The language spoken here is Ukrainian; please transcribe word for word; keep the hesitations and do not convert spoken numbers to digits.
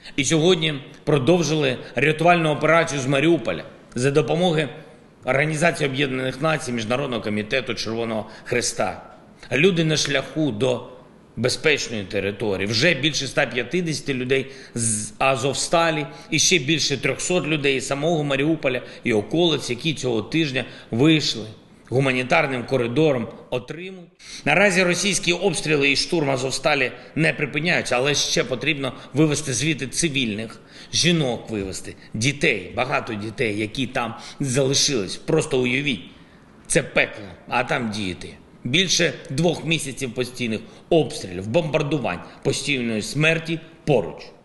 І сьогодні продовжили рятувальну операцію з Маріуполя за допомоги Організації Об'єднаних Націй, Міжнародного комітету Червоного Хреста. Люди на шляху до безпечної території. Вже більше ста п'ятдесят людей з Азовсталі і ще більше трьохсот людей з самого Маріуполя і околиць, які цього тижня вийшли гуманітарним коридором, отримують. Наразі російські обстріли і штурм Азовсталі не припиняються, але ще потрібно вивести звідти цивільних, жінок вивести, дітей, багато дітей, які там залишились. Просто уявіть, це пекло, а там діти. Більше двох місяців постійних обстрілів, бомбардувань, постійної смерті поруч.